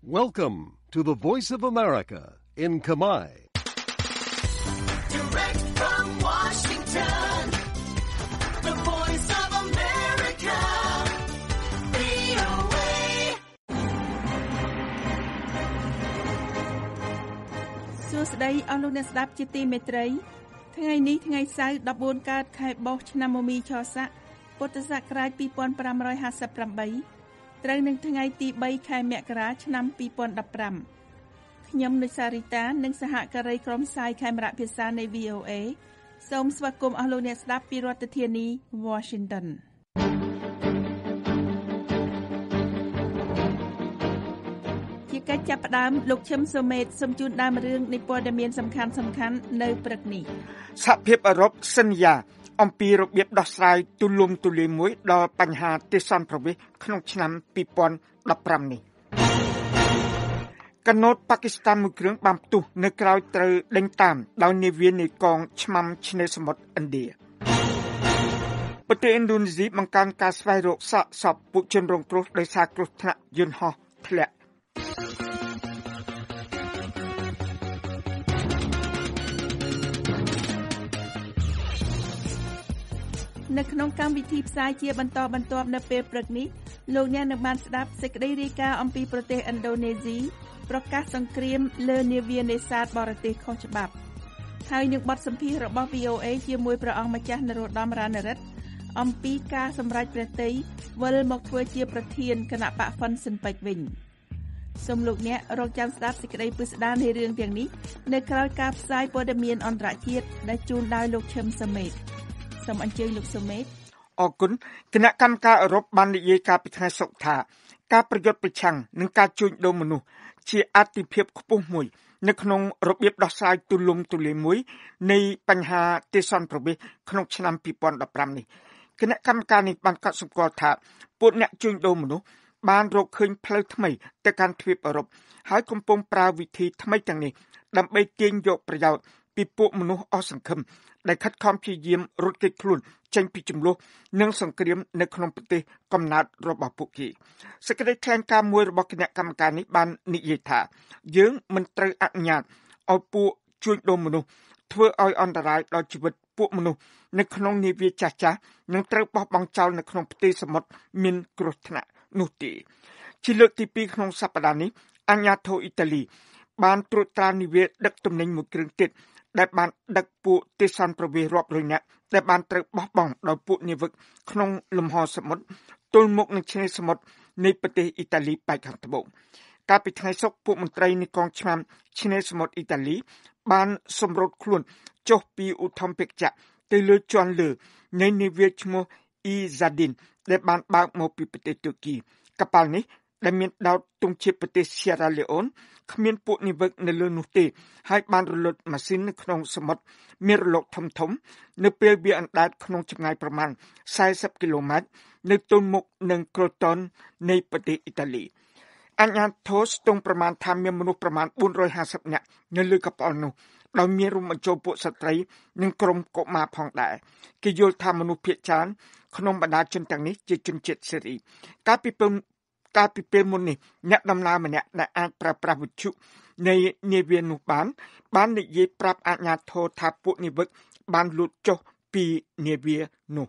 Welcome to the Voice of America in Khmer. Direct from Washington, the Voice of America, VOA. សួស្តីអស់លោកអ្នកស្ដាប់ជាទីមេត្រីថ្ងៃនេះថ្ងៃសៅរ៍14កើតខែបោះឆ្នាំមមីឆស័កពុទ្ធសករាជ2558ត្រូវនឹងថ្ងៃទី3ខែមករាឆ្នាំ2015ខ្ញុំនុសារីតានិងសហការីក្រុមផ្សាយខេមរៈភាសានៃ VOA សូមស្វាគមន៍អស់លោកអ្នកស្ដាប់ពីរដ្ឋធានី Washington ជាកិច្ចចាប់ផ្ដើមលោកឈឹមសូមេតសូមជូនដើមរឿងនៃព័ត៌មានសំខាន់ៗនៅព្រឹកនេះសហភាពអឺរ៉ុបសន្យាអំពីរបៀបដោះស្រាយទូលំទូលាយមួយដល់បញ្ហាទេសន្តប្រវេសក្នុងឆ្នាំ2015នេះកណូតប៉ាគីស្ថានមួយគ្រឿងបានផ្ទុះនៅក្រៅត្រូវដេញតាមដោយនាវានៃកងឆ្មាំឆ្នេរសមុទ្រឥណ្ឌាប្រទេសឥណ្ឌូនេស៊ីបង្កើនការស្វែងរកសាកសពពួកជនរងគ្រោះដោយសារគ្រោះថ្នាក់យន្តហោះធ្លាក់នៅក្នុងកម្មវិធីផ្សាយជាបន្តបន្ទាប់នៅពេលព្រឹកនេះលោកអ្នកនឹងបានស្ដាប់សេចក្តីរាយការណ៍អំពីប្រទេសឥណ្ឌូនេស៊ីប្រកាសសង្គ្រាមលើនាវានេសាទបរទេសខុសច្បាប់ហើយនឹងបទសម្ភាសន៍របស់ VOA ជាមួយព្រះអង្គម្ចាស់នរោត្តម រណរិទ្ធអំពីការសម្រេចព្រះទ័យវិលមកធ្វើជាប្រធានគណៈបកហ្វុនស៊ិនប៉ិចវិញសូមលោកអ្នករកចាំស្ដាប់សេចក្តីពិស្ដារនៃរឿងទាំងនេះនៅក្រោយការផ្សាយព័ត៌មានអន្តរជាតិដែលជូនដោយលោកឈឹមសមេតសូមអញ្ជើញលោកសូមេតអរគុណគណៈកម្មការអឺរ៉ុបបាននិយាយកាលពីថ្ងៃសុក្រថាការប្រយុទ្ធប្រឆាំងនឹងការជួញដូរមនុស្សជាអតិភិបខ្ពស់មួយនៅក្នុងរបៀបដោះស្រាយទូលំទូលាយមួយនៃបញ្ហាទេសន្តប្រវេសក្នុងឆ្នាំ2015នេះគណៈកម្មការនេះបានកត់សម្គាល់ថាពួកអ្នកជួញដូរមនុស្សបានរកឃើញផ្លូវថ្មីទៅកាន់ទ្វីបអឺរ៉ុបហើយកំពុងប្រើវិធីថ្មីទាំងនេះដើម្បីទាញយកប្រយោជន៍ពីពួកមនុស្សអស់សង្ឃឹមដែលខិតខំព្យាយាមរត់គេចខ្លួនចេញពីជម្លោះនិងសង្គ្រាមនៅក្នុងប្រទេសកំណើតរបស់ពួកគេសេចក្តីថ្លែងការណ៍មួយរបស់គណៈកម្មការនេះបាននិយាយថាយើងមិនត្រូវអនុញ្ញាតឲ្យពួកជួញដូរមនុស្សធ្វើឲ្យអន្តរាយដល់ជីវិតពួកមនុស្សនៅក្នុងនាវាចាស់ៗនិងត្រូវបោះបង់ចោលនៅក្នុងផ្ទៃសមុទ្រមានគ្រោះថ្នាក់នោះទេជាលើកទី2ក្នុងសប្តាហ៍នេះអាជ្ញាធរអ៊ីតាលីបានត្រួតត្រានាវាដឹកទំនិញមួយគ្រឿងទៀតដែលបានដឹកពួកទេសន្តប្រវេសរាប់រយនាក់ដែលបានត្រូវបោះបង់ដោយពួកនាវិកក្នុងលំហសមុទ្រទល់មុខនឹងឆ្នេរសមុទ្រនៃប្រទេសអ៊ីតាលីប៉ែកខាងត្បូងកាលពីថ្ងៃសុក្រពួកមន្ត្រីនៃកងឆ្មាំឆ្នេរសមុទ្រអ៊ីតាលីបានសម្រូតខ្លួនចុះពីឧទ្ធម្ភាគចក្រទៅលើជាន់លើនៃនាវាឈ្មោះ Izadin ដែលបានបើកមកពីប្រទេសទូគីកប៉ាល់នេះដែលមានដោតទង់ជាតិប្រទេស Sierra Leone គ្មានពួកនាវិកនៅលើនោះទេហើយបានរលត់ម៉ាស៊ីននៅក្នុងសមុទ្រមានរលកធំនៅពេលវាអណ្ដែតក្នុងចម្ងាយប្រមាណ40គីឡូម៉ែត្រនៅទល់មុខនឹងក្រូតននៃប្រទេសអ៊ីតាលីអាជ្ញាធរស្ទង់ប្រមាណថាមានមនុស្សប្រមាណ450នាក់នៅលើកប៉ាល់នោះដោយមានរួមបញ្ចូលពួកស្ត្រីនិងក្រុមកុមារផងដែរគេយល់ថាមនុស្សភាគច្រើនក្នុងបណ្ដាជនទាំងនេះជាជនជាតិសេរីកាលពីពេលមុននេះអ្នកដំណើរម្នាក់ដែលអាចប្រើប្រាស់វិទ្យុនៃនាវានោះបាននិយាយប្រាប់អាជ្ញាធរថាពួកនាវិកបានលូតចុះពីនាវានោះ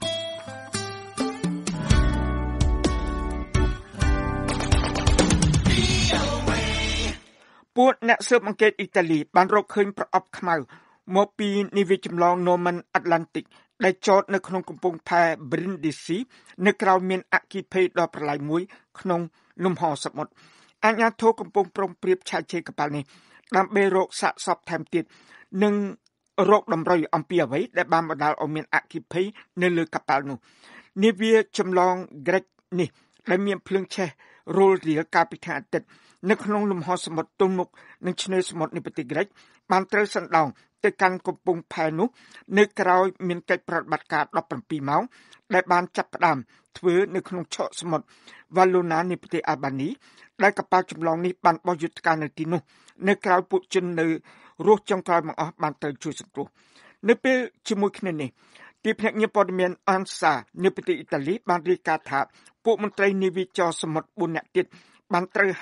ពួកអ្នកស៊ើបអង្កេតអ៊ីតាលីបានរកឃើញប្រអប់ខ្មៅមកពីនាវាចម្លង Norman Atlantic ដែលចតនៅក្នុងកំពង់ផែ Brindisi នៅក្រៅមានអគ្គិភ័យដ៏ប្រឡាយមួយក្នុងលំហសមុទ្រអាជ្ញាធរកំពុងប្រុងប្រៀបឆាកឆេរកប៉ាល់នេះដើម្បីរកសាកសពថែមទៀតនិងរកតម្រុយអំពីអ្វីដែលបានបណ្ដាលឲ្យមានអគ្គិភ័យនៅលើកប៉ាល់នោះនាវាចម្លង Grek នេះដែលមានភ្លើងឆេះរលរៀលកាលពីថ្ងៃអាទិត្យនៅក្នុងលំហសមុទ្រទល់មុខនឹងឆ្នេរសមុទ្រនៃប្រទេសក្រិកបានត្រូវសណ្ដោងទៅកាន់កំពង់ផែនោះនៅក្រៅមានកិច្ចប្រតិបត្តិការ17ម៉ោងដែលបានចាប់ផ្ដើមធ្វើនៅក្នុងឆកសមុទ្រ Valona នៃប្រទេសអាល់បានីដែលកប៉ាល់ចម្លងនេះបានបោះយុទ្ធការនៅទីនោះនៅក្រៅពួកជននៅរស់ចុងក្រោយបង្អស់បានត្រូវជួយសង្គ្រោះនៅពេលជាមួយគ្នានេះទីភ្នាក់ងារព័ត៌មានអនសានៅប្រទេសអ៊ីតាលីបានរាយការណ៍ថាពួកមន្ត្រីនាវាចរសមុទ្រ4នាក់ទៀតបានត្រូវហៅ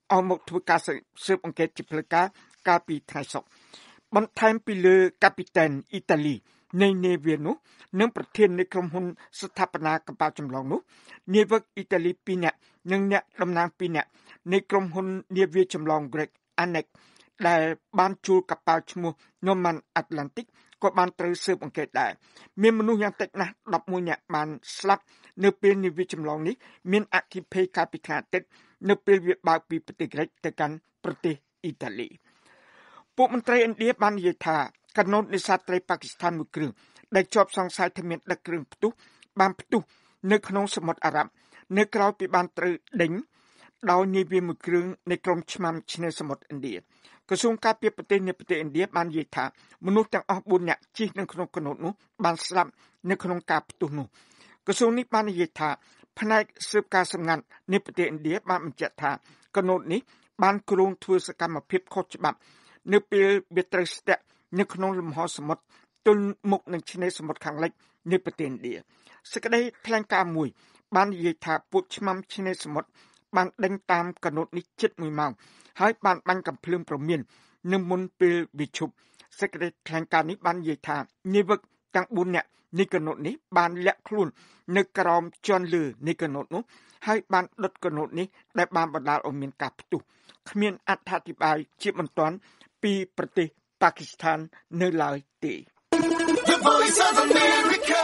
ឲ្យមកធ្វើការស៊ើបអង្កេតជាផ្លូវការកាលពីថ្ងៃសុក្របន្ថែមពីលើកាពីតែនអ៊ីតាលីនៃនេវីនោះនិងប្រធាននៃក្រុមហ៊ុនស្ថាបនាកប៉ាល់ចម្លងនោះនាវិកអ៊ីតាលី2នាក់និងអ្នកតំណាង2នាក់នៃក្រុមហ៊ុននាវាចម្លង Greg Anek ដែលបានជួលកប៉ាល់ឈ្មោះ Norman Atlantic ក៏បានត្រូវស៊ើបអង្កេតដែរមានមនុស្សយ៉ាងតិចណាស់11នាក់បានស្លាប់នៅពេលនាវាចម្លងនេះមានអគ្គិភ័យកាលពីថ្ងៃអាទិត្យនៅពេលវាបើកពីប្រទេសក្រិកទៅកាន់ប្រទេសអ៊ីតាលីពួកមន្ត្រីឥណ្ឌាបាននិយាយថាកាណូតនេសាទត្រីប៉ាគីស្ថានមួយគ្រឿងដែលជាប់សង្ស័យថាមានដឹកគ្រឿងផ្ទុះបានផ្ទុះនៅក្នុងសមុទ្រអារ៉ាប់នៅក្រៅពីបានត្រូវដេញដោយនាវាមួយគ្រឿងនៃក្រុមឆ្មាំឆ្នេរសមុទ្រឥណ្ឌាក្រសួងការពារប្រទេសនៃប្រទេសឥណ្ឌាបាននិយាយថាមនុស្សទាំងអស់4នាក់ជិះនៅក្នុងកាណូតនោះបានស្លាប់នៅក្នុងការផ្ទុះនោះក្រសួងនេះបាននិយាយថាផ្នែកស៊ើបការសម្ងាត់នៃប្រទេសឥណ្ឌាបានបញ្ជាក់ថាកាណូតនេះបានគ្រោងធ្វើសកម្មភាពខុសច្បាប់នៅពេលវាត្រូវស្ទាក់នៅក្នុងលំហសមុទ្រទល់មុខនឹងឆ្នេរសមុទ្រខាងលិចនៃប្រទេសឥណ្ឌាសេចក្តីថ្លែងការណ៍មួយបាននិយាយថាពួកឆ្មាំឆ្នេរសមុទ្របានដេញតាមកាណូតនេះជិត1ម៉ោងហើយបានបាញ់កាំភ្លើងព្រមាននៅមុនពេលវាឈប់សេចក្តីថ្លែងការណ៍នេះបាននិយាយថានាវិកទាំង4នាក់នៃកាណូតនេះបានលាក់ខ្លួននៅក្រោមជាន់លើនៃកាណូតនោះហើយបានដុតកាណូតនេះដែលបានបណ្ដាលឲ្យមានការផ្ទុះគ្មានអត្ថាធិប្បាយជាបន្ទាន់ពីប្រទេសប៉ាគីស្ថាននៅឡើយទេ The Voice of America,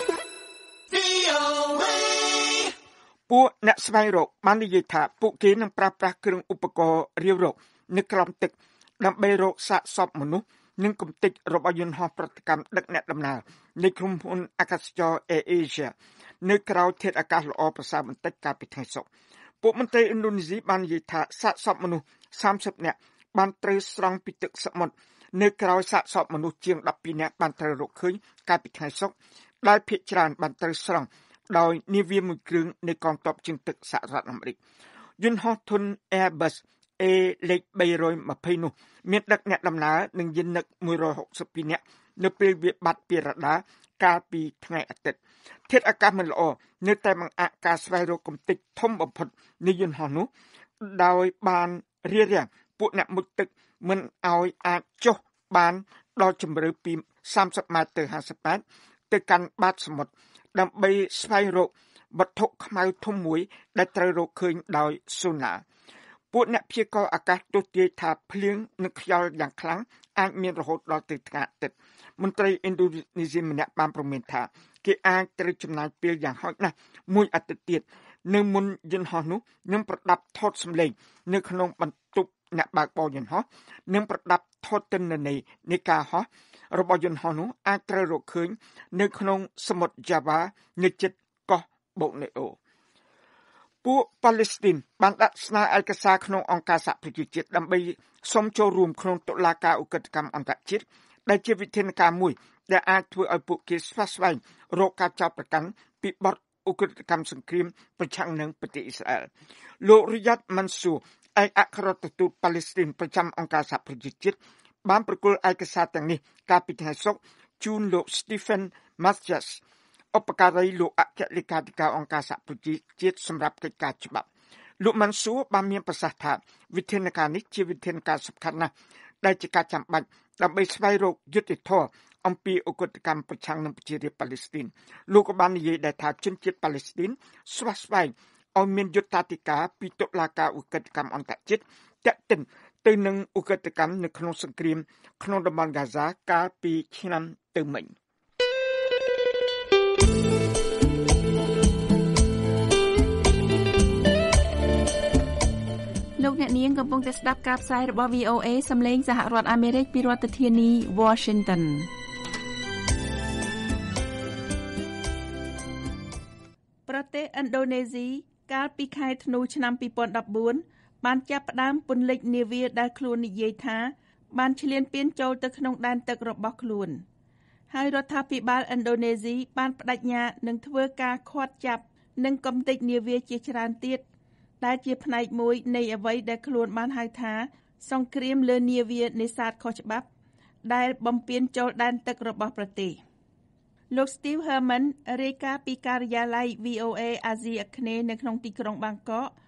VOA. ពួកអ្នកស្វែងរកបាននិយាយថាពួកគេនឹងប្រើប្រាស់គ្រឿងឧបករណ៍រាវរកនៅក្រោមទឹកដើម្បីរកសាកសពមនុស្សនិងគំនិតរបស់យន្តហោះប្រតិកម្មដឹកអ្នកដំណើរនៃក្រុមហ៊ុនអាកាសចរ Air Asia នៅក្រៅធាតុអាកាសល្អប្រសើរបន្តិចកាលពីថ្ងៃសុក្រពួកមន្ត្រីឥណ្ឌូនេស៊ីបាននិយាយថាសាកសពមនុស្ស30នាក់បានត្រូវស្រង់ពីទឹកសមុទ្រនៅក្រៅសាកសពមនុស្សជាង12នាក់បានត្រូវរកឃើញកាលពីថ្ងៃសុក្រដែលភាគច្រើនបានត្រូវស្រង់ដោយនាវាមួយគ្រឿងនៃកងទ័ពជើងទឹកសហរដ្ឋអាមេរិកយន្តហោះធុន Airbus A លេខ320នោះមានដឹកអ្នកដំណើរនិងយានិក162នាក់នៅពេលវាបាត់ពីរ៉ាដាកាលពីថ្ងៃអាទិត្យធាតុអាកាសមិនល្អនៅតែបង្អាក់ការស្វែងរកកំទេចធំបំផុតនៃយន្តហោះនោះដោយបានរារាំងពួកអ្នកមុជទឹកមិនឲ្យអាចចុះបានដល់ជម្រៅពី30ម៉ែត្រទៅ50ម៉ែត្រទៅកាន់បាតសមុទ្រដើម្បីស្វែងរកវត្ថុខ្មៅធំមួយដែលត្រូវរកឃើញដោយសូណាពួកអ្នកព្យាករណ៍អាកាសទស្សន៍ទាយថាភ្លៀងនិងខ្យល់យ៉ាងខ្លាំងអាចមានរហូតដល់ទៅថ្ងៃអាទិត្យមន្ត្រីឥណ្ឌូនេស៊ីម្នាក់បានប្រមានថាគេអាចត្រូវចំណាយពេលយ៉ាងហោចណាស់មួយអាទិត្យទៀតនៅមុនយន្តហោះនោះនឹងប្រដាប់ថតសម្លេងនៅក្នុងបន្ទប់អ្នកបើកបរយន្តហោះនិងប្រដាប់ថតទិន្នន័យនៃការហោះរបស់យន្តហោះនោះអាចត្រូវរកឃើញនៅក្នុងសមុទ្រ Java នៅជិតកោះបូកនេអូពួកប៉ាឡេស្ទីនបានដាក់ស្នើឯកសារក្នុងអង្គការសហប្រជាជាតិដើម្បីសុំចូលរួមក្នុងតុលាការឧក្រិដ្ឋកម្មអន្តរជាតិដែលជាវិធានការមួយដែលអាចធ្វើឲ្យពួកគេស្វះស្វែងរកការចោទប្រកាន់ពីបទឧក្រិដ្ឋកម្មសង្គ្រាមប្រឆាំងនឹងប្រទេសអ៊ីស្រាអែលលោករីយ៉ាត់ម៉ាន់ស៊ូឯកអគ្គរដ្ឋទូតប៉ាឡេស្ទីនប្រចាំអង្គការសហប្រជាជាតិបានប្រគល់ឯកសារទាំងនេះកាលពីថ្ងៃសុក្រជូនលោក Stephen Mathias ឧបការីលោកអគ្គលេខាធិការអង្គការសហប្រជាជាតិសម្រាប់កិច្ចការច្បាប់លោកម៉ាន់ស៊ូបានមានប្រសាសន៍ថាវិធានការនេះជាវិធានការសំខាន់ណាស់ដែលជាការចាំបាច់ដើម្បីស្វែងរកយុត្តិធម៌អំពីឧក្រិដ្ឋកម្មប្រឆាំងនឹងប្រជារាស្ត្រប៉ាឡេស្ទីនលោកក៏បាននិយាយដែរថាជនជាតិប៉ាឡេស្ទីនស្វះស្វែងឲ្យមានយុត្តាធិការពីតុលាការឧក្រិដ្ឋកម្មអន្តរជាតិទាក់ទិនទៅនឹងឧក្រិដ្ឋកម្មនៅក្នុងសង្គ្រាមក្នុងតំបន់ហ្គាហ្សាកាលពីឆ្នាំទៅមិញលោកអ្នកនាងកំពុងតែស្ដាប់ការផ្សាយរបស់ VOA សំឡេងសហរដ្ឋអាមេរិកពីរដ្ឋធានី Washington ប្រទេសឥណ្ឌូនេស៊ីកាលពីខែធ្នូឆ្នាំ2014បានចាប់ផ្ដើមពន្លិចនាវាដែលខ្លួននិយាយថាបានឈ្លានពានចូលទៅក្នុងដែនទឹករបស់ខ្លួនហើយរដ្ឋាភិបាលឥណ្ឌូនេស៊ីបានបដិញ្ញានឹងធ្វើការឃាត់ចាប់និងកំទេចនាវាជាច្រើនទៀតដែលជាផ្នែកមួយនៃអ្វីដែលខ្លួនបានហៅថាសង្គ្រាមលើនាវានេសាទខុសច្បាប់ដែលបំពានចូលដែនទឹករបស់ប្រទេសលោក Steve Herman រាយការណ៍ពីការិយាល័យ VOA អាស៊ីអាគ្នេយ៍នៅក្នុងទីក្រុងបាងកក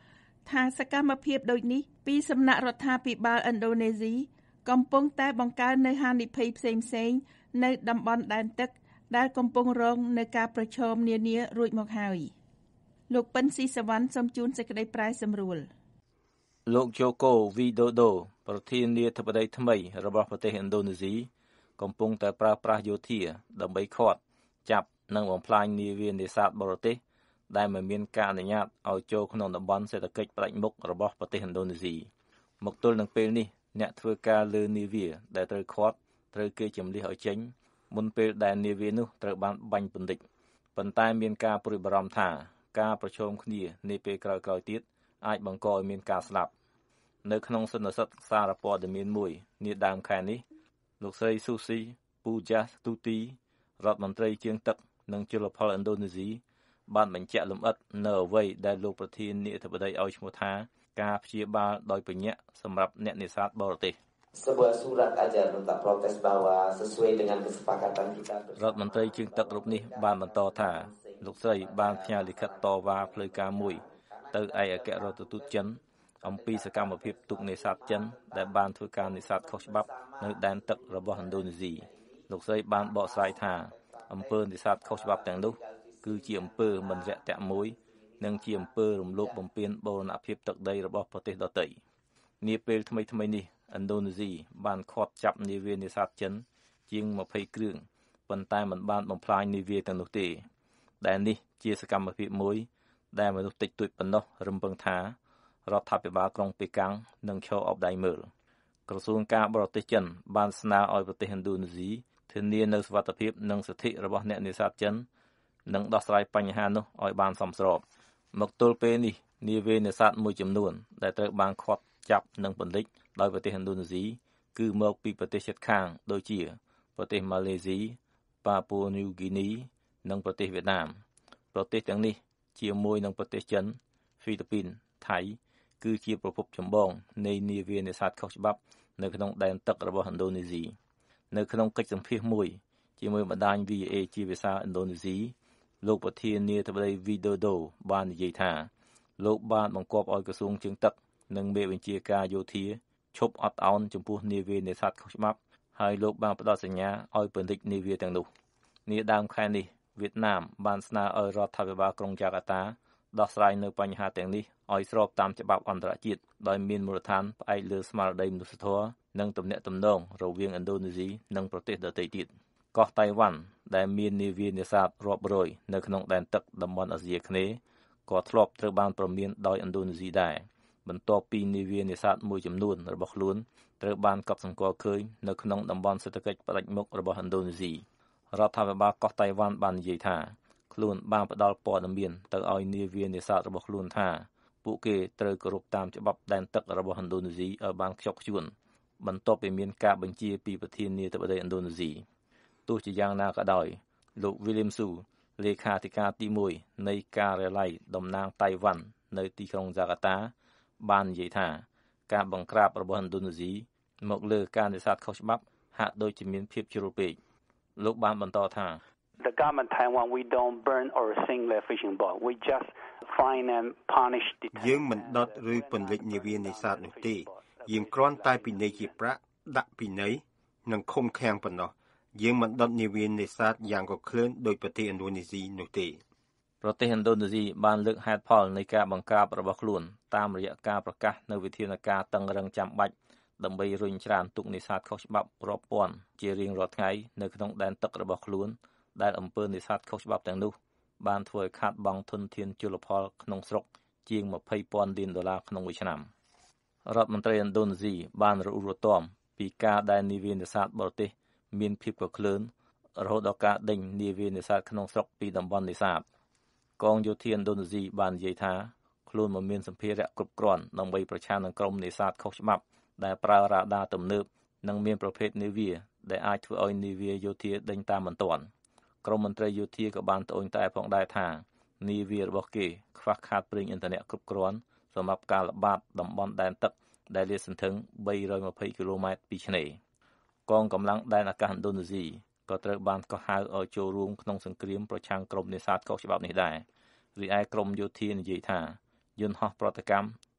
ថាសកម្មភាពដូចនេះពីសំណាក់រដ្ឋាភិបាលឥណ្ឌូនេស៊ីកំពុងតែបង្កើននូវហានិភ័យផ្សេងៗនៅតំបន់ដែនទឹកដែលកំពុងរងនឹងការប្រឈមនានារួចមកហើយលោកប៉ិនស៊ីសវណ្ណសូមជូនសេចក្តីប្រែសម្រួលលោកជូកូវីដូដូប្រធានាធិបតីថ្មីរបស់ប្រទេសឥណ្ឌូនេស៊ីកំពុងតែប្រើប្រាស់យោធាដើម្បីឃាត់ចាប់និងបំផ្លាញនាវានេសាទបរទេសដែលមិនមានការអនុញ្ញាតឲ្យចូលក្នុងតំបន់សេដ្ឋកិច្ចផ្ដាច់មុខរបស់ប្រទេសឥណ្ឌូនេស៊ីមកទល់នឹងពេលនេះអ្នកធ្វើការលើនាវាដែលត្រូវឃាត់ត្រូវគេជម្លៀសឲ្យចេញមុនពេលដែលនាវានោះត្រូវបានបាញ់ពន្លិចប៉ុន្តែមានការព្រួយបារម្ភថាការប្រឈមគ្នានាពេលក្រោយៗទៀតអាចបង្កឲ្យមានការស្លាប់នៅក្នុងសន្និសីទសារព័ត៌មានមួយនាដើមខែនេះលោកស្រីស៊ូស៊ីពូយ៉ាសទូទីរដ្ឋមន្ត្រីជើងទឹកនិងជលផលឥណ្ឌូនេស៊ីបានបញ្ជាក់លម្អិតនៅអ្វីដែលលោកប្រធានាធិបតីឲ្យឈ្មោះថាការព្យាបាលដោយបញ្ញាក់សម្រាប់អ្នកនេសាទបរទេស sebuah surat aja nota protes bahwa sesuai dengan kesepakatan kita រដ្ឋមន្ត្រីជើងទឹករូបនេះបានបន្តថាលោកស្រីបានផ្ញើលិខិតតវ៉ាផ្លូវការមួយទៅឯអគ្គរដ្ឋទូតចិនអំពីសកម្មភាពទូកនេសាទចិនដែលបានធ្វើការនេសាទខុសច្បាប់នៅដែនទឹករបស់ឥណ្ឌូនេស៊ីលោកស្រីបានបកស្រាយថាអំពើនេសាទខុសច្បាប់ទាំងនោះគឺជាអំពើមិនរាក់ទាក់មួយនិងជាអំពើរំលោភបំពានបូរណភាពទឹកដីរបស់ប្រទេសដទៃនាពេលថ្មីនេះឥណ្ឌូនេស៊ីបានឃាត់ចាប់នាវានេសាទចិនជាង20គ្រឿងប៉ុន្តែមិនបានបំផ្លាញនាវាទាំងនោះទេដែលនេះជាសកម្មភាពមួយដែលមនុស្សតិចតួចប៉ុណ្ណោះរំពឹងថារដ្ឋាភិបាលក្រុងប៉េកាំងនឹងឈរអបដៃមើលក្រសួងការបរទេសចិនបានស្នើឲ្យប្រទេសឥណ្ឌូនេស៊ីធានានូវសុវត្ថិភាពនិងសិទ្ធិរបស់អ្នកនេសាទចិននិងដោះស្រាយបញ្ហានោះឲ្យបានសមស្របមកទល់ពេលនេះនាវានេសាទមួយចំនួនដែលត្រូវបានឃាត់ចាប់និងពន្លិចដោយប្រទេសឥណ្ឌូនេស៊ីគឺមកពីប្រទេសជិតខាងដូចជាប្រទេសម៉ាឡេស៊ីប៉ាពូញូហ្គីនីនិងប្រទេសវៀតណាមប្រទេសទាំងនេះជាមួយនឹងប្រទេសចិនហ្វីលីពីនថៃគឺជាប្រភពចម្បងនៃនាវានេសាទខុសច្បាប់នៅក្នុងដែនទឹករបស់ឥណ្ឌូនេស៊ីនៅក្នុងកិច្ចសម្ភាសន៍មួយជាមួយបណ្ដាញ VA ជាភាសាឥណ្ឌូនេស៊ីលោកប្រធានាធិបតីវីដូដូបាននិយាយថាលោកបានបង្គាប់ឲ្យក្រសួងជើងទឹកនិងមេបញ្ជាការយោធាឈប់អត់ឱនចំពោះនាវានេសាទខុសច្បាប់ហើយលោកបានផ្ដល់សញ្ញាឲ្យពន្លិចនាវាទាំងនោះនាដើមខែនេះវៀតណាមបានស្នើឲ្យរដ្ឋាភិបាលក្រុងយ៉ាកាតាដោះស្រាយនៅបញ្ហាទាំងនេះឲ្យស្របតាមច្បាប់អន្តរជាតិដោយមានមូលដ្ឋានផ្អែកលើស្មារតីមនុស្សធម៌និងទំនាក់ទំនងរវាងឥណ្ឌូនេស៊ីនិងប្រទេសដទៃទៀតកោះតៃវ៉ាន់ដែលមាននាវានេសាទរាប់រយនៅក្នុងដែនទឹកតំបន់អាស៊ីអាគ្នេយ៍ក៏ធ្លាប់ត្រូវបានព្រមានដោយឥណ្ឌូនេស៊ីដែរបន្ទាប់ពីនាវានេសាទមួយចំនួនរបស់ខ្លួនត្រូវបានកត់សម្គាល់ឃើញនៅក្នុងតំបន់សេដ្ឋកិច្ចផ្ដាច់មុខរបស់ឥណ្ឌូនេស៊ីរដ្ឋាភិបាលកោះតៃវ៉ាន់បាននិយាយថាខ្លួនបានផ្ដល់ព័ត៌មានទៅឲ្យនាវានេសាទរបស់ខ្លួនថាពួកគេត្រូវគោរពតាមច្បាប់ដែនទឹករបស់ឥណ្ឌូនេស៊ីឲ្យបានខ្ជាប់ខ្ជួនបន្ទាប់ពីមានការបញ្ជាពីប្រធានាធិបតីឥណ្ឌូនេស៊ីទោះជាយ៉ាងណាក៏ដោយលោក William Su លេខាធិការទី1នៃការិយាល័យតំណាងតៃវ៉ាន់នៅទីក្រុងហ្សាកាតាបាននិយាយថាការបង្ក្រាបរបស់ឥណ្ឌូនេស៊ីមកលើការនេសាទខុសច្បាប់ហាក់ដូចជាមានភាពជ្រុលពេកលោកបានបន្តថា The government Taiwan we don't burn or sink their fishing boat we just fine and punish យើងមិនដុតឬពន្លិចនាវានេសាទនោះទេយើងគ្រាន់តែពិន័យជាប្រាក់ដាក់ពិន័យនិងឃុំឃាំងប៉ុណ្ណោះយើងមិនដុតនាវានេសាទយ៉ាងកក្លឿនដោយប្រទេសឥណ្ឌូនេស៊ីនោះទេប្រទេសឥណ្ឌូនេស៊ីបានលើកហេតុផលនៃការបង្ក្រាបរបស់ខ្លួនតាមរយៈការប្រកាសនូវវិធានការតឹងរ៉ឹងចាំបាច់ដើម្បីរុញច្រានទូកនេសាទខុសច្បាប់រាប់ពាន់ជារៀងរាល់ថ្ងៃនៅក្នុងដែនទឹករបស់ខ្លួនដែលអំពើនេសាទខុសច្បាប់ទាំងនោះបានធ្វើឲ្យខាតបង់ធនធានជលផលក្នុងស្រុកជាង $20,000 លានក្នុងមួយឆ្នាំរដ្ឋមន្ត្រីឥណ្ឌូនេស៊ីបានរអ៊ូរទាំពីការដែលនាវានេសាទបរទេសមានភាពកក្លឿនរហូតដល់ការដេញនាវានេសាទក្នុងស្រុកពីតំបន់នេសាទកងយោធាឥណ្ឌូនេស៊ីបាននិយាយថាខ្លួនមិនមានសម្ភារៈគ្រប់គ្រាន់ដើម្បីប្រឆាំងនឹងក្រុមនេសាទខុសច្បាប់ដែលប្រើរ៉ាដាទំនើបនិងមានប្រភេទនាវាដែលអាចធ្វើឲ្យនាវាយោធាដេញតាមមិនទាន់ក្រមមន្ត្រីយោធាក៏បានត្អូញត្អែផងដែរថានាវារបស់គេខ្វះខាតប្រេងឥន្ធនៈគ្រប់គ្រាន់សម្រាប់ការល្បាតតំបន់ដែនទឹកដែលលាតសន្ធឹង320គីឡូម៉ែត្រពីឆ្នេរកងកម្លាំងដែនអាកាសឥណ្ឌូនេស៊ីក៏ត្រូវបានកោះហៅឲ្យចូលរួមក្នុងសង្គ្រាមប្រឆាំងក្រុមនេសាទខុសច្បាប់នេះដែររីឯក្រមយោធានិយាយថាយន្តហោះប្រតិកម្ម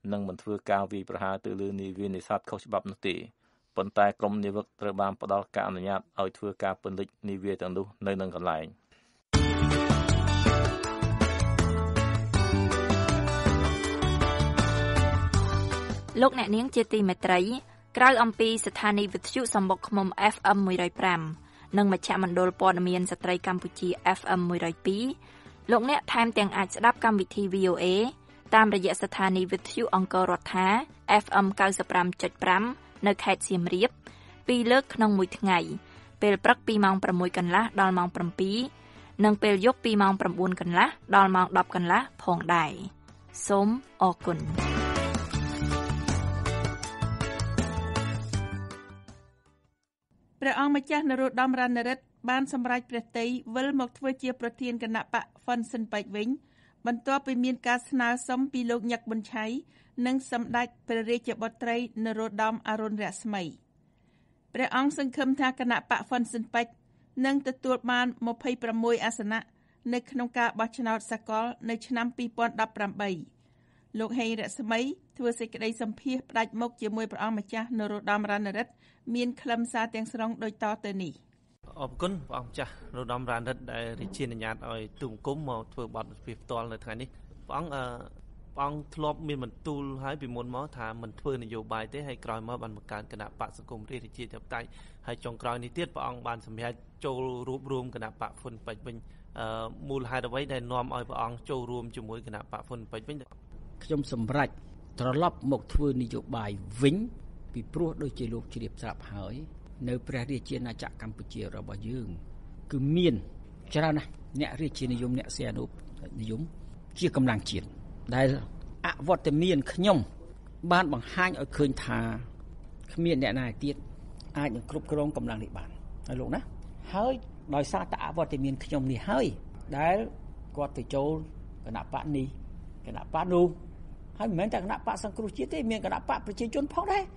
និងមិនធ្វើការវាយប្រហារទៅលើនាវានេសាទខុសច្បាប់នោះទេប៉ុន្តែក្រុមនាវិកត្រូវបានផ្ដល់ការអនុញ្ញាតឲ្យធ្វើការពន្លិចនាវាទាំងនោះនៅនឹងកន្លែងលោកអ្នកនាងជាទីមេត្រីក្រៅអំពីស្ថានីយ៍វិទ្យុសម្បុកឃ្មុំ FM 105និងមជ្ឈមណ្ឌលព័ត៌មានស្ត្រីកម្ពុជា FM 102លោកអ្នកថែមទាំងអាចស្ដាប់កម្មវិធី VOA តាមរយៈស្ថានីយ៍វិទ្យុអង្គររដ្ឋា FM 95.5 នៅខេត្តសៀមរាប2លើកក្នុងមួយថ្ងៃពេលព្រឹកពីម៉ោង 6 កន្លះដល់ម៉ោង 7 និងពេលយប់ពីម៉ោង 9 កន្លះដល់ម៉ោង 10 កន្លះផងដែរសូមអរគុណព្រះអង្គម្ចាស់នរោត្តម រណរដ្ឋបានសម្រេចព្រះទ័យវិលមកធ្វើជាប្រធានគណៈបកហ្វុនស៊ិនប៉ិចវិញបន្ទាប់ពីមានការស្នើសុំពីលោកញឹកប៊ុនឆៃនិងសម្ដេចព្រះរាជបុត្រីនរោត្តម អរុណរស្មីព្រះអង្គសង្ឃឹមថាគណៈបកហ្វុនស៊ិនប៉ិចនឹងទទួលបាន26អាសនៈនៅក្នុងការបោះឆ្នោតសកលនៅឆ្នាំ2018លោកហេងរស្មីធ្វើសេចក្តីសម្ភាសន៍ផ្ដាច់មុខជាមួយព្រះអង្គម្ចាស់នរោត្តម រណរដ្ឋមានខ្លឹមសារទាំងស្រុងដូចតទៅនេះអរគុណព្រះអង្គម្ចាស់នរោត្តម រណរដ្ឋដែលរាជានុញ្ញាតឲ្យទូមគុំមកធ្វើបទសម្ភាសន៍ផ្ទាល់នៅថ្ងៃនេះព្រះអង្គធ្លាប់មានបន្ទូលឲ្យពីមុនមកថាមិនធ្វើនយោបាយទេហើយក្រោយមកបានបង្កើតគណៈបកសង្គមរាជជាធិបតេយ្យហើយចុងក្រោយនេះទៀតព្រះអង្គបានសម្រេចចូលរួបរวมគណៈបកហ្វុនពេជ្រវិញមូលហេតុអ្វីដែលនាំឲ្យព្រះអង្គចូលរួមជាមួយគណៈបកហ្វុនពេជ្រវិញខ្ញុំសម្រេចត្រឡប់មកធ្វើនយោបាយវិញពីព្រោះដូចជាលោកជ្រាបស្រាប់ហើយនៅព្រះរាជាណាចក្រកម្ពុជារបស់យើងគឺមានច្រើនណាស់អ្នករាជានិយមអ្នកសែនុនិយមជាកម្លាំងជាតិដែលអវត្តមានខ្ញុំបានបង្ហាញឲ្យឃើញថាគ្មានអ្នកណាទៀតអាចនឹងគ្រប់គ្រងកម្លាំងនេះបានហើយលោកណាហើយដោយសារតែអវត្តមានខ្ញុំនេះហើយដែលគាត់ទៅចូលគណៈបកនេះគណៈបកនោះហើយមិនមែនតែគណៈបកសង្គ្រោះជាតិទេមានគណៈបកប្រជាជនផងដែរ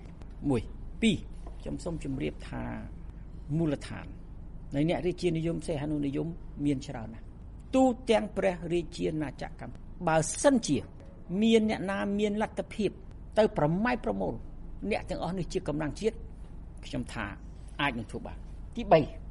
1 2ខ្ញុំសូមជម្រាបថាមូលដ្ឋាននៃអ្នករាជានិយមសេហនុនិយមមានច្រើនណាស់ទូទាំងព្រះរាជាណាចក្រកម្ពុជាបើសិនជាមានអ្នកណាមានលទ្ធភាពទៅប្រម៉ែប្រមូលអ្នកទាំងអស់នេះជាកម្លាំងជាតិខ្ញុំថាអាចនឹងធ្វើបានទី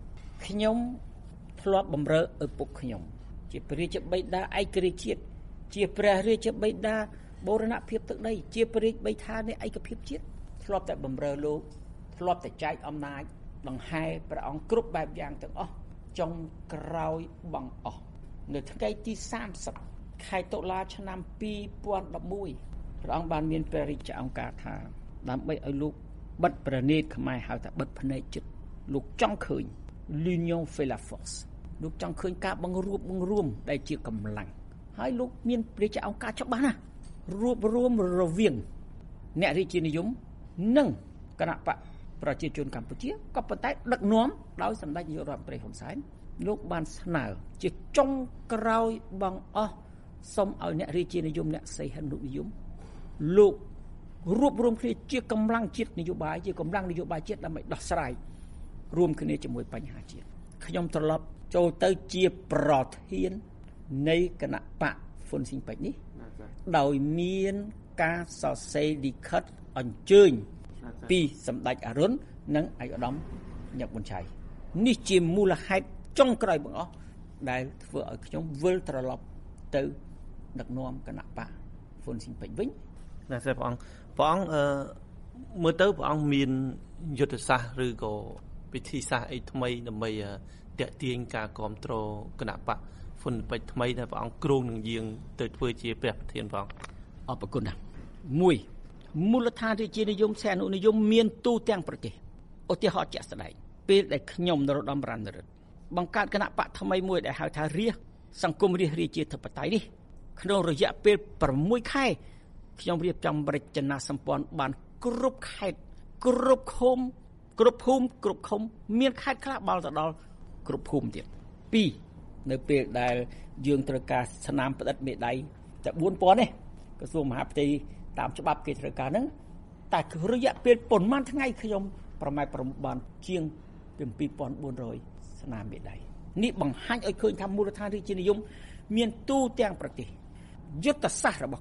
3ខ្ញុំធ្លាប់បម្រើឪពុកខ្ញុំជាព្រះរាជបិតាឯករាជ្យជាតិជាព្រះរាជបិតាបូរណភាពទឹកដីជាព្រះរាជបិតានៃឯកភាពជាតិធ្លាប់តែបម្រើលោកធ្លាប់តែចែកអំណាចដង្ហែព្រះអង្គគ្រប់បែបយ៉ាងទាំងអស់ចុងក្រោយបង្អស់នៅថ្ងៃទី30ខែតុលាឆ្នាំ2011ព្រះអង្គបានមានព្រះរាជអង្គការថាដើម្បីឲ្យលោកបិទប្រណេតខ្មែរហៅថាបិទភ្នែកចិត្តលោកចង់ឃើញ l'union fait la force លោកចង់ឃើញការបង្រួមដែលជាកម្លាំងហើយលោកមានព្រះរាជអង្គការច្បាស់ណាស់រួបរวมរវាងអ្នករាជានិយមនិងគណៈបកប្រជាជនកម្ពុជាក៏ប៉ុន្តែដឹកនាំដោយសម្ដេចនាយករដ្ឋមន្ត្រីហ៊ុនសែនលោកបានស្នើជាចុងក្រោយបង្អស់សូមឲ្យអ្នករាជានិយមអ្នកសីហនុនិយមលោករួបរวมគ្នាជាកម្លាំងជាតិនយោបាយជាកម្លាំងនយោបាយជាតិដើម្បីដោះស្រាយរួមគ្នាជាមួយបញ្ហាជាតិខ្ញុំត្រឡប់ចូលទៅជាប្រធាននៃគណៈបកហ្វុនស៊ីនពេជ្រនេះដោយមានការសរសេរលិខិតអញ្ជើញពីសម្ដេចអរុណនិងឯកឧត្តមញឹកប៊ុនឆៃនេះជាមូលហេតុចុងក្រោយបង្អស់ដែលធ្វើឲ្យខ្ញុំវិលត្រឡប់ទៅដឹកនាំគណៈបកហ្វុនស៊ីនពេជ្រវិញណាស់ព្រះអង្គមើលទៅព្រះអង្គមានយុទ្ធសាស្ត្រឬក៏វិធីសាស្ត្រអីថ្មីដើម្បីតាក់ទាញការគ្រប់គ្រងគណៈបកហ្វុនពេជ្រថ្មីដែលព្រះអង្គគ្រោងនឹងយាងទៅធ្វើជាព្រះប្រធានព្រះអង្គអរគុណណាស់1មូលដ្ឋានរាជានិយមសែនុនិយមមានទូទាំងប្រទេសឧទាហរណ៍ជាក់ស្ដែងពេលដែលខ្ញុំនរោត្តម រណរដ្ឋបង្កើតគណៈបកថ្មីមួយដែលហៅថារាជសង្គមរាជាធិបតេយ្យនេះក្នុងរយៈពេល6ខែខ្ញុំរៀបចំរចនាសម្ព័ន្ធបានគ្រប់ខេត្តគ្រប់ឃុំគ្រប់ភូមិគ្រប់ឃុំមានខេត្តខ្លះបាល់ទៅដល់គ្រប់ភូមិទៀត2នៅពេលដែលយើងត្រូវការស្នាមផ្ដិតមេដៃតែ4000នេះក្រសួងមហាផ្ទៃតាមច្បាប់គេត្រូវការហ្នឹងតែរយៈពេលប៉ុន្មានថ្ងៃខ្ញុំប្រម៉ែប្រមបានជាង2400ស្នាមមេដៃនេះបង្ហាញឲ្យឃើញថាមូលដ្ឋានរាជានិយមមានទូទាំងប្រទេសយុទ្ធសាស្ត្ររបស់ខ្ញុំ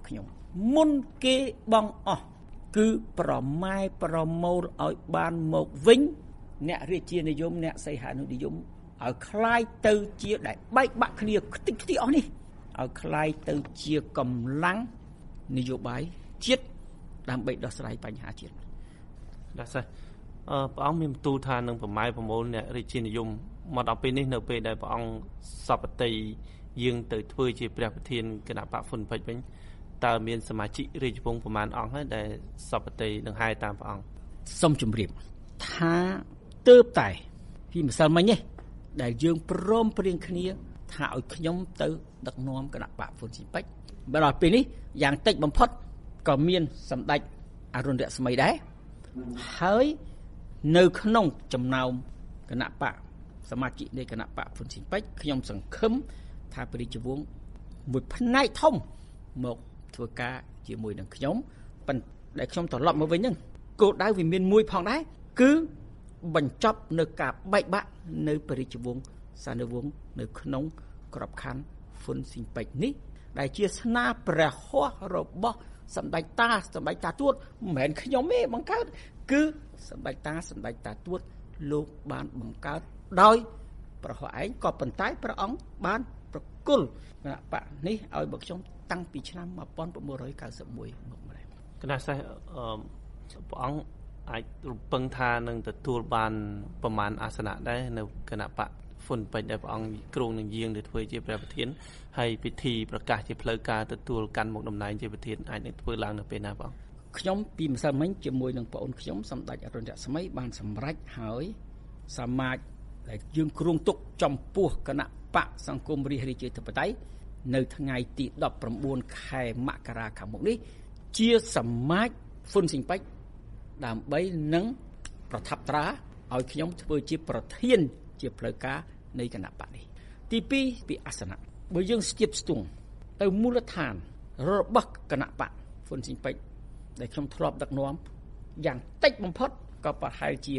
មុនគេបងអស់គឺប្រម៉ែប្រមូលឲ្យបានមកវិញអ្នករាជានិយមអ្នកសីហនុនិយមឲ្យคล้ายទៅជាដែលបែកបាក់គ្នាខ្ទេចខ្ទីអស់នេះឲ្យคล้ายទៅជាកម្លាំងនយោបាយជាតិដើម្បីដោះស្រាយបញ្ហាជាតិបាទសិព្រះអង្គមានបន្ទូលថានឹងប្រម៉ែប្រមូលអ្នករាជានិយមមកដល់ពេលនេះនៅពេលដែលព្រះអង្គសពតិយាងទៅធ្វើជាព្រះប្រធានគណៈបកហ៊ុនពេជ្រវិញតើមានសមាជិករាជវង្សប្រមាណអង្គហើយដែលសពតិនឹងហែតាមព្រះអង្គសូមជម្រាបថាទើបតែពីម្សិលមិញនេះដែលយើងព្រមព្រៀងគ្នាថាឲ្យខ្ញុំទៅដឹកនាំគណៈបកហ៊ុនស៊ីពេជ្របើដល់ពេលនេះយ៉ាងតិចបំផុតក៏មានសម្ដេចអរុណរស្មីដែរហើយនៅក្នុងចំណោមគណៈបកសមាជិកនៃគណៈបកហ៊ុនស៊ីពេជ្រខ្ញុំសង្ឃឹមថាព្រះរាជវង្សមួយផ្នែកធំមកធ្វើការជាមួយនឹងខ្ញុំប៉ុន្តែខ្ញុំត្រឡប់មកវិញហ្នឹងគោលដៅវាមានមួយផងដែរគឺបញ្ចប់នៅការបែកបាក់នៅព្រះរាជវង្សសានុវង្សនៅក្នុងក្របខ័ណ្ឌហ៊ុនស៊ីពេជ្រនេះដែលជាស្នាព្រះហស្ថរបស់សម្ដេចតាទួតមិនមែនខ្ញុំទេបង្កើតគឺសម្ដេចតាទួតលោកបានបង្កើតដោយប្រហោះឯងក៏ប៉ុន្តែព្រះអង្គបានប្រគល់គណៈបកនេះឲ្យមកខ្ញុំតាំងពីឆ្នាំ1991មកម្លេះគណៈសេះព្រះអង្គអាចរំពឹងថានឹងទទួលបានប្រមាណអាសនៈដែរនៅគណៈបកហ៊ុនពេជ្រដែលព្រះអង្គគ្រងនឹងយាងទៅធ្វើជាព្រះប្រធានហើយពិធីប្រកាសជាផ្លូវការទទួលកាន់មុខតំណែងជាប្រធានអាចនឹងធ្វើឡើងនៅពេលណាបងខ្ញុំពីម្សិលមិញជាមួយនឹងបងអូនខ្ញុំសម្ដេចអរុណរស្មីបានសម្រេចហើយសមាជដែលយើងគ្រងទុកចំពោះគណៈបកសង្គមរាស្ត្ររាជាធិបតេយ្យនៅថ្ងៃទី19ខែមករាខាងមុខនេះជាសមាជហ៊ុនស៊ីពេជ្រដើម្បីនឹងប្រថាប់ត្រាឲ្យខ្ញុំធ្វើជាប្រធានជាផ្លូវការនៃគណៈបកនេះទី2ពីអាសនៈបើយើងស្ទាបស្ទង់ទៅមូលដ្ឋានរបស់គណៈបកហ៊ុនស៊ីពេជ្រដែលខ្ញុំធ្លាប់ដឹកនាំយ៉ាងតិចបំផុតក៏ប្រហែលជា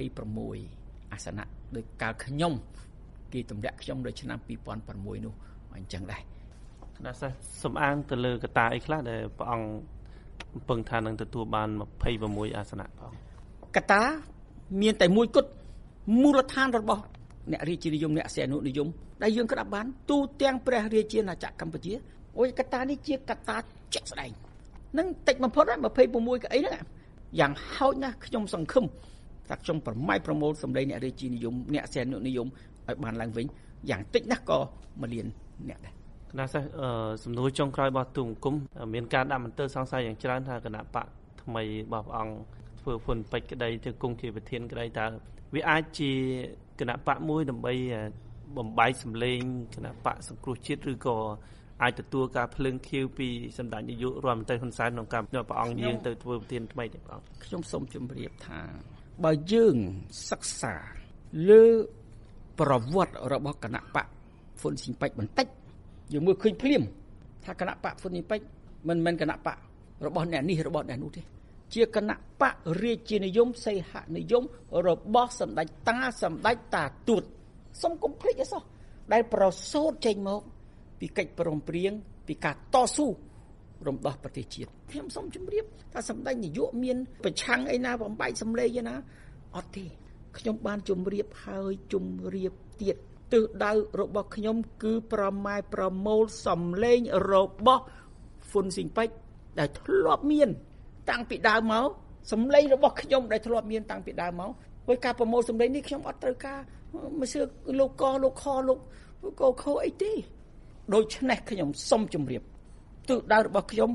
26អាសនៈដោយកាលខ្ញុំគេទម្លាក់ខ្ញុំនៅឆ្នាំ2006នោះអញ្ចឹងដែរណាស់សំអាងទៅលើកត្តាអីខ្លះដែលព្រះអង្គពឹងថានឹងទទួលបាន26អាសនៈផងកត្តាមានតែមួយគត់មូលដ្ឋានរបស់អ្នករាជានិយមអ្នកសែនុនិយមដែលយើងក្តាប់បានទូទាំងព្រះរាជាណាចក្រកម្ពុជាអូយកត្តានេះជាកត្តាជាក់ស្ដែងនឹងតិចបំផុតហើយ26កៅអីហ្នឹងយ៉ាងហោចណាស់ខ្ញុំសង្ឃឹមថាខ្ញុំប្រម៉ែប្រមូលសម្លេងអ្នករាជានិយមអ្នកសែនុនិយមឲ្យបានឡើងវិញយ៉ាងតិចណាស់ក៏1លានអ្នកដែរគណៈសិស្សសំណួរចុងក្រោយរបស់ទូមគុំមានការដាក់មន្ទិលសង្ស័យយ៉ាងច្រើនថាគណៈបកថ្មីរបស់ព្រះអង្គធ្វើហ៊ុនពេជ្រក្តីទៅគង់ជាប្រធានក្តីតើវាអាចជាគណៈបកមួយដើម្បីបំបែកសម្លេងគណៈបកសង្គ្រោះជាតិឬក៏អាចទទួលការភ្លើងខៀវពីសម្ដេចនាយករដ្ឋមន្ត្រីហ៊ុនសែនក្នុងការព្រះអង្គយាងទៅធ្វើប្រធានថ្មីទេបងខ្ញុំសូមជម្រាបថាបើយើងសិក្សាលើប្រវត្តិរបស់គណៈបកហ៊ុនស៊ីពេជ្របន្តិចយើងមើលឃើញភ្លាមថាគណៈបកហ៊ុនស៊ីពេជ្រមិនមែនគណៈបករបស់អ្នកនេះរបស់អ្នកនោះទេជាគណៈបករាជានិយមសីហនិយមរបស់សម្ដេចតាទួតសូមកុំភ្លេចអីសោះដែលប្រសូតចេញមកពីកិច្ចព្រមព្រៀងពីការតស៊ូរំដោះប្រទេសជាតិខ្ញុំសូមជម្រាបថាសម្ដេចនាយកមានប្រឆាំងអីណាបំបែកសម្លេងឯណាអត់ទេខ្ញុំបានជម្រាបហើយជម្រាបទៀតទិសដៅរបស់ខ្ញុំគឺប្រម៉ែប្រមូលសម្លេងរបស់ហ៊ុនស៊ីពេជ្រដែលធ្លាប់មានតាំងពីដើមមកសម្លេងរបស់ខ្ញុំដែលធ្លាប់មានតាំងពីដើមមកហើយការប្រមូលសម្លេងនេះខ្ញុំអត់ត្រូវការមិនសឿលោកកលោកខលោកកខអីទេដូច្នេះខ្ញុំសូមជម្រាបទិសដៅរបស់ខ្ញុំ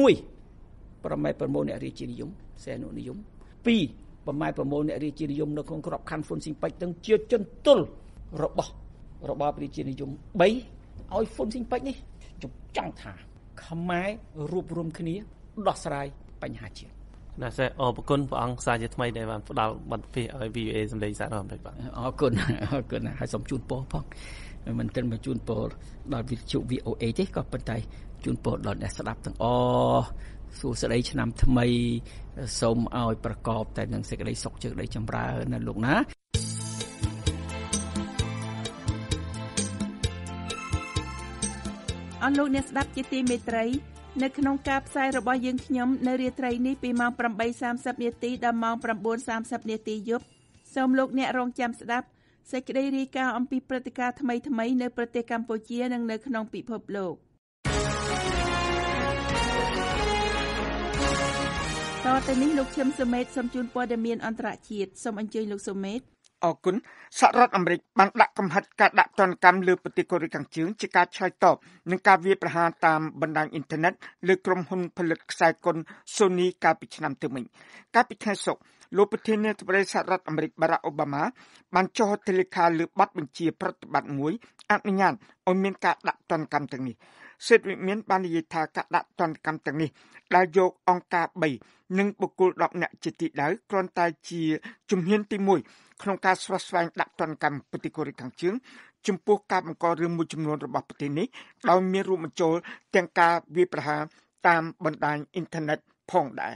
1ប្រម៉ែប្រមូលអ្នករាជានិយមសែនុនិយម2ប្រម៉ែប្រមូលអ្នករាជានិយមនៅក្នុងក្របខ័ណ្ឌហ៊ុនស៊ីពេជ្រទាំងជាជនទល់របស់របបរាជានិយម3ឲ្យហ៊ុនស៊ីពេជ្រនេះខ្ញុំចង់ថាខ្មែររួបរวมគ្នាដោះស្រាយបញ្ហាជាតិណាស់សេអរគុណព្រះអង្គសាជាថ្មីដែលបានផ្ដល់បទពិសោធន៍ឲ្យ VOA សម្លេងសាររបស់បាទអរគុណហើយសូមជូនពរផងមិនត្រឹមតែជូនពរដល់វិទ្យុ VOA ទេក៏ប៉ុន្តែជូនពរដល់អ្នកស្ដាប់ទាំងអស់សួស្ដីឆ្នាំថ្មីសូមឲ្យប្រកបតែនឹងសេចក្តីសុខជោគជ័យចម្រើនណាលោកណាអស់លោកអ្នកស្ដាប់ជាទីមេត្រីនៅក្នុងការផ្សាយរបស់យើងខ្ញុំនៅរាត្រីនេះពីម៉ោង 8:30 នាទីដល់ម៉ោង 9:30 នាទីយប់សូមលោកអ្នករងចាំស្ដាប់សេចក្តីរាយការណ៍អំពីព្រឹត្តិការណ៍ថ្មីៗនៅប្រទេសកម្ពុជានិងនៅក្នុងពិភពលោកតទៅនេះលោកឈឹមសុមេតសូមជូនព័ត៌មានអន្តរជាតិសូមអញ្ជើញលោកសុមេតអរគុណសហរដ្ឋអាមេរិកបានដាក់កំហិតការដាក់ទណ្ឌកម្មលើប្រទេសកូរ៉េខាងជើងជាការឆ្លើយតបនឹងការវាយប្រហារតាមបណ្ដាញអ៊ីនធឺណិតលើក្រុមហ៊ុនផលិតខ្សែកុន Sony កាលពីឆ្នាំទៅវិញកាលពីថ្ងៃសុក្រលោកប្រធានាធិបតីសហរដ្ឋអាមេរិក Barack Obama បានចុះហត្ថលេខាលើបទបញ្ជាប្រតិបត្តិមួយអនុញ្ញាតឲ្យមានការដាក់ទណ្ឌកម្មទាំងនេះសេដ្ឋវិមានបាននិយាយថាការដាក់ទណ្ឌកម្មទាំងនេះដែលយកអង្គការ3និងបុគ្គល10នាក់ជាទីដៅគ្រាន់តែជាជំហានទី1ក្នុងការស្វាស្វែងដាក់ទណ្ឌកម្មប្រទេសកូរ៉េខាងជើងចំពោះការបង្ករឿងមួយចំនួនរបស់ប្រទេសនេះដោយមានរួមបញ្ចូលទាំងការវាយប្រហារតាមបណ្ដាញអ៊ីនធឺណិតផងដែរ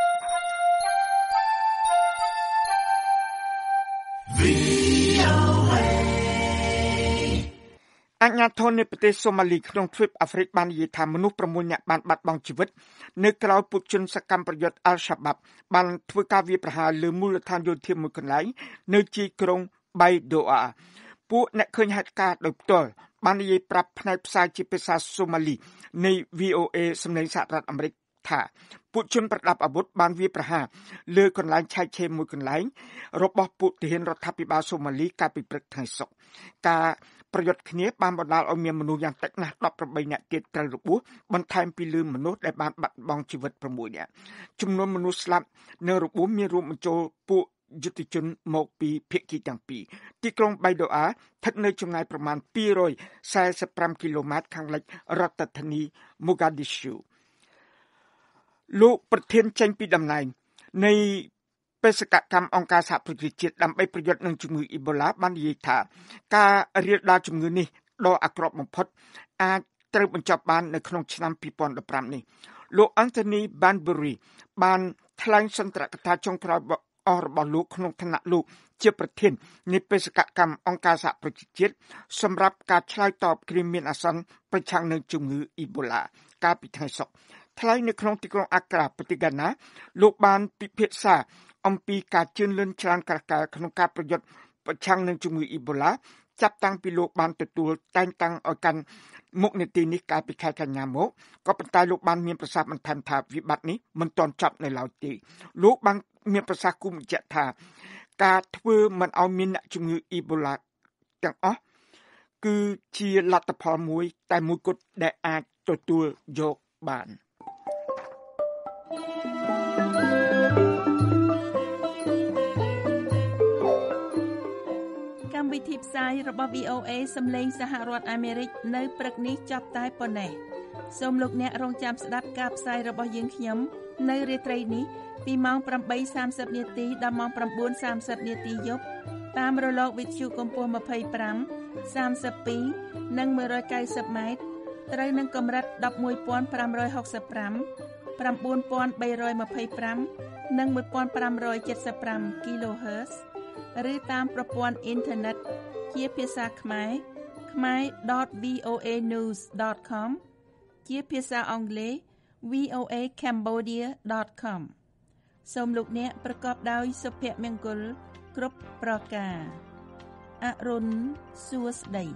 អាជ្ញាធរនៃប្រទេសសូម៉ាលីក្នុងទ្វីបអាហ្វ្រិកបាននិយាយថាមនុស្ស6នាក់បានបាត់បង់ជីវិតនៅក្រៅពួកជនសកម្មប្រយុទ្ធអល់shabaabបានធ្វើការវាយប្រហារលើមូលដ្ឋានយោធាមួយកន្លែងនៅទីក្រុងបៃដូអាពួកអ្នកឃើញហេតុការណ៍ដោយផ្ទាល់បាននិយាយប្រាប់ផ្នែកផ្សាយជាភាសាសូម៉ាលីនៃ VOA សំឡេងសហរដ្ឋអាមេរិកថាពួកជនប្រដាប់អាវុធបានវាយប្រហារលើកន្លែងឆែកឆេរមួយកន្លែងរបស់ពួកទាហានរដ្ឋាភិបាលសូម៉ាលីកាលពីព្រឹកថ្ងៃសុក្រការប្រយុទ្ធគ្នាបានបណ្ដាលឲ្យមានមនុស្សយ៉ាងតិចណាស់18នាក់ទៀតត្រូវរបួសបន្ថែមពីលើមនុស្សដែលបានបាត់បង់ជីវិត6នាក់ចំនួនមនុស្សស្លាប់និងរបួសមានរួមបញ្ចូលពួកយុទ្ធជនមកពីភាគីទាំងពីរទីក្រុងបៃដូអាស្ថិតនៅចម្ងាយប្រមាណ245គីឡូម៉ែត្រខាងលិចរដ្ឋធានីម៉ូហ្គាឌីស្យូលោកប្រធានចេញពីតំណែងនៃបេសកកម្មអង្គការសហប្រជាជាតិដើម្បីប្រយុទ្ធនឹងជំងឺអ៊ីបូឡាបាននិយាយថាការរាលដាលជំងឺនេះដ៏អាក្រក់បំផុតអាចត្រូវបញ្ចប់បាននៅក្នុងឆ្នាំ2015នេះលោក Anthony Banbury បានថ្លែងសន្ទរកថាចុងក្រោយរបស់លោកក្នុងឋានៈលោកជាប្រធាននៃបេសកកម្មអង្គការសហប្រជាជាតិសម្រាប់ការឆ្លើយតបគ្រាមានអាសន្នប្រឆាំងនឹងជំងឺអ៊ីបូឡាកាលពីថ្ងៃសុក្រថ្លែងនៅក្នុងទីក្រុងអាក្រាប្រទេសហ្គាណាលោកបានពិភាក្សាអំពីការជឿនលឿនច្រើនក្រកាលក្នុងការប្រយុទ្ធប្រឆាំងនឹងជំងឺអ៊ីបូឡាចាប់តាំងពីលោកបានទទួលតែងតាំងឲ្យកាន់មុខនីតិនេះកាលពីខែកញ្ញាមកក៏ប៉ុន្តែលោកបានមានប្រសាសន៍បន្ថែមថាវិបត្តិនេះមិនទាន់ចប់នៅឡើយទេលោកបានមានប្រសាសន៍គូបញ្ជាក់ថាការធ្វើមិនឲ្យមានអ្នកជំងឺអ៊ីបូឡាទាំងអស់គឺជាលទ្ធផលមួយតែមួយគត់ដែលអាចទទួលយកបានកម្មវិធីផ្សាយរបស់ VOA សំឡេងសហរដ្ឋអាមេរិកនៅព្រឹកនេះចប់តែប៉ុណ្ណេះសូមលោកអ្នករងចាំស្ដាប់ការផ្សាយរបស់យើងខ្ញុំនៅរាត្រីនេះពីម៉ោង 8:30 នាទីដល់ម៉ោង 9:30 នាទីយប់តាមរលកវិទ្យុកម្ពស់25 32និង 190 ម៉ែត្រត្រូវនឹងកម្រិត 11,565 9,325 និង 1,575 kHz ឬតាមប្រព័ន្ធអ៊ីនធឺណិតជាភាសាខ្មែរ ជាភាសាអង់គ្លេស voacambodia.com សូមលោកអ្នកប្រកបដោយសុភមង្គលគ្រប់ប្រការអរុនសួស្តី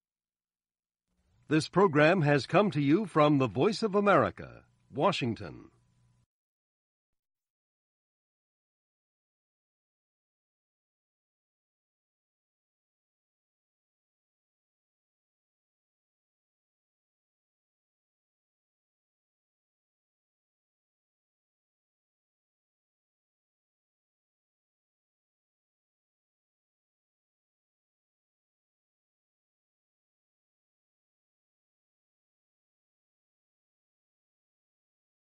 This program has come to you from the Voice of America, Washington.